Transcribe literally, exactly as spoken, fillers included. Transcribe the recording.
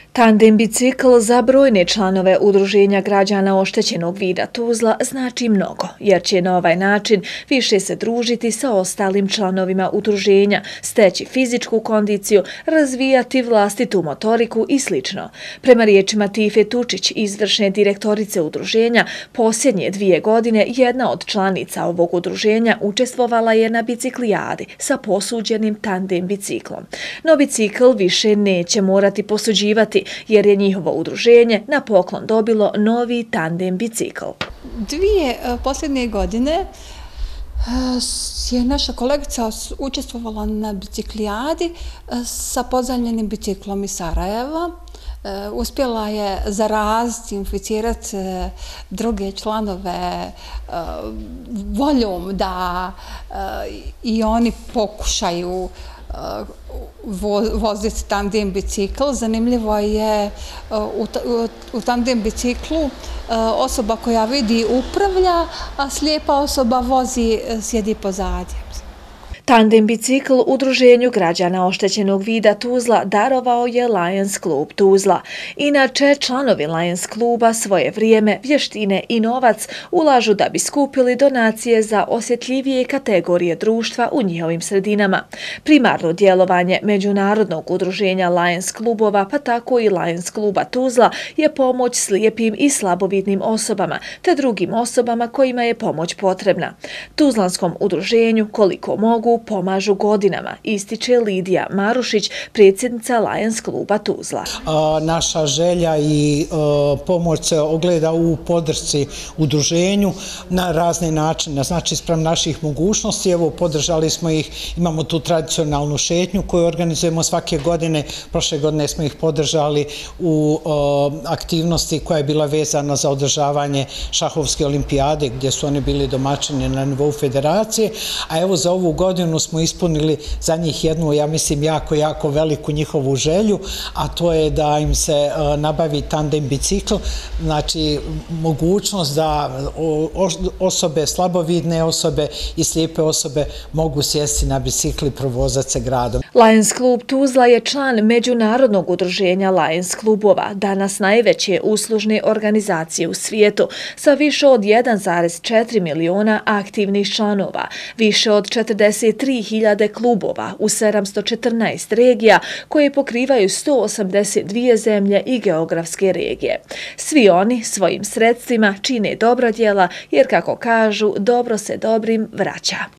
Tandem bicikl za brojne članove Udruženja građana oštećenog vida Tuzla znači mnogo, jer će na ovaj način više se družiti sa ostalim članovima udruženja, steći fizičku kondiciju, razvijati vlastitu motoriku i sl. Prema riječima Tife Tučić, izvršne direktorice udruženja, posljednje dvije godine jedna od članica ovog udruženja učestvovala je na biciklijadi sa posuđenim tandem biciklom. No bicikl više neće morati posuđivati, jer je njihovo udruženje na poklon dobilo novi tandem bicikl. Dvije posljednje godine je naša kolegica učestvovala na biciklijadi sa pozajmljenim biciklom iz Sarajeva. Uspjela je zaraziti, inficirati druge članove voljom da i oni pokušaju voziti tandem bicikl. Zanimljivo je u tandem biciklu osoba koja vidi upravlja, a slijepa osoba vozi, sjedi pozadje. Tandem bicikl Udruženju građana oštećenog vida Tuzla darovao je Lions klub Tuzla. Inače, članovi Lions kluba svoje vrijeme, vještine i novac ulažu da bi skupili donacije za osjetljivije kategorije društva u njihovim sredinama. Primarno djelovanje Međunarodnog udruženja Lions klubova, pa tako i Lions kluba Tuzla, je pomoć slijepim i slabovidnim osobama, te drugim osobama kojima je pomoć potrebna. Tuzlanskom udruženju, koliko mogu, pomažu godinama, ističe Lidija Marušić, predsjednica Lions kluba Tuzla. Naša želja i pomoć se ogleda u podršci udruženju na razne načine, znači sprem naših mogućnosti. Evo, podržali smo ih, imamo tu tradicionalnu šetnju koju organizujemo svake godine. Prošle godine smo ih podržali u aktivnosti koja je bila vezana za održavanje šahovske olimpijade, gdje su oni bili domaćini na nivou federacije, a evo za ovu godinu smo ispunili za njih jednu, ja mislim, jako, jako veliku njihovu želju, a to je da im se nabavi tandem bicikl, znači mogućnost da osobe, slabovidne osobe i slijepe osobe mogu sjesti na bicikl i provozati se gradom. Lions klub Tuzla je član Međunarodnog udruženja Lions klubova, danas najveće uslužne organizacije u svijetu, sa više od jedan zarez četiri miliona aktivnih članova, više od četrdeset tri hiljade klubova u sedamsto četrnaest regija koje pokrivaju sto osamdeset dvije zemlje i geografske regije. Svi oni svojim sredstvima čine dobra djela jer, kako kažu, dobro se dobrim vraća.